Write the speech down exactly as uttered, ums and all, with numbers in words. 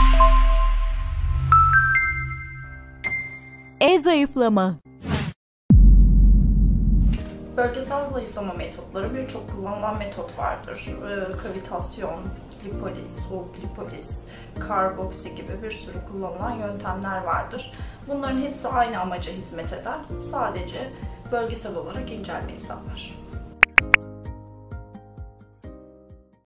E-zayıflama. Bölgesel zayıflama metotları birçok kullanılan metot vardır. Ee, kavitasyon, lipoliz, soğuk lipoliz, karboksi gibi bir sürü kullanılan yöntemler vardır. Bunların hepsi aynı amaca hizmet eder. Sadece bölgesel olarak incelmeyi sağlar.